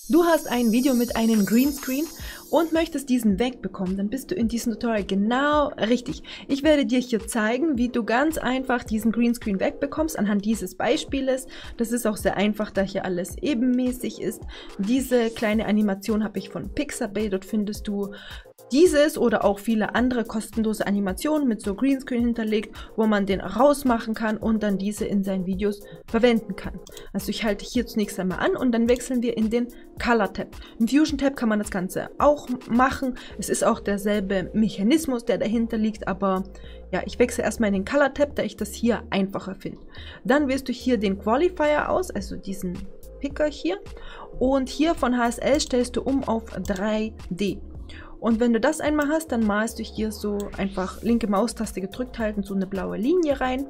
Du hast ein Video mit einem Greenscreen und möchtest diesen wegbekommen, dann bist du in diesem Tutorial genau richtig. Ich werde dir hier zeigen, wie du ganz einfach diesen Greenscreen wegbekommst anhand dieses Beispieles. Das ist auch sehr einfach, da hier alles ebenmäßig ist. Diese kleine Animation habe ich von Pixabay. Dort findest du dieses oder auch viele andere kostenlose Animationen mit so Greenscreen hinterlegt, wo man den rausmachen kann und dann diese in seinen Videos verwenden kann. Also ich halte hier zunächst einmal an und dann wechseln wir in den Color Tab. Im Fusion Tab kann man das Ganze auch machen. Es ist auch derselbe Mechanismus, der dahinter liegt, aber ja, ich wechsle erstmal in den Color Tab, da ich das hier einfacher finde. Dann wählst du hier den Qualifier aus, also diesen Picker hier, und hier von HSL stellst du um auf 3D. Und wenn du das einmal hast, dann malst du hier so einfach linke Maustaste gedrückt halten, so eine blaue Linie rein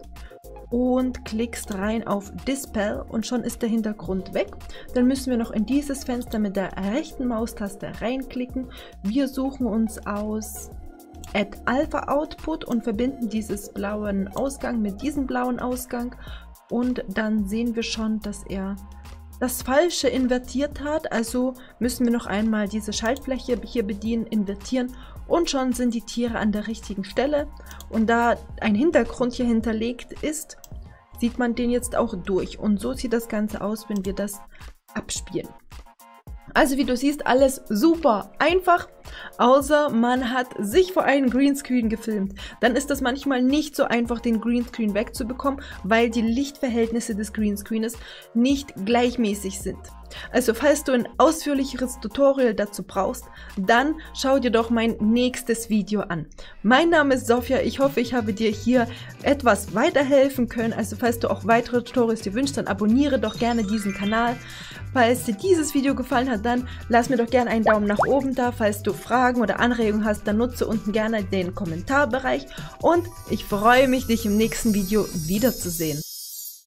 und klickst rein auf Dispel und schon ist der Hintergrund weg. Dann müssen wir noch in dieses Fenster mit der rechten Maustaste reinklicken. Wir suchen uns aus Add Alpha Output und verbinden dieses blauen Ausgang mit diesem blauen Ausgang und dann sehen wir schon, dass er das Falsche invertiert hat, also müssen wir noch einmal diese Schaltfläche hier bedienen, invertieren und schon sind die Tiere an der richtigen Stelle. Und da ein Hintergrund hier hinterlegt ist, sieht man den jetzt auch durch. Und so sieht das Ganze aus, wenn wir das abspielen. Also wie du siehst, alles super einfach, außer man hat sich vor einen Greenscreen gefilmt. Dann ist das manchmal nicht so einfach, den Greenscreen wegzubekommen, weil die Lichtverhältnisse des Greenscreens nicht gleichmäßig sind. Also falls du ein ausführlicheres Tutorial dazu brauchst, dann schau dir doch mein nächstes Video an. Mein Name ist Sofia, ich hoffe, ich habe dir hier etwas weiterhelfen können. Also falls du auch weitere Tutorials dir wünschst, dann abonniere doch gerne diesen Kanal. Falls dir dieses Video gefallen hat, dann lass mir doch gerne einen Daumen nach oben da. Falls du Fragen oder Anregungen hast, dann nutze unten gerne den Kommentarbereich. Und ich freue mich, dich im nächsten Video wiederzusehen.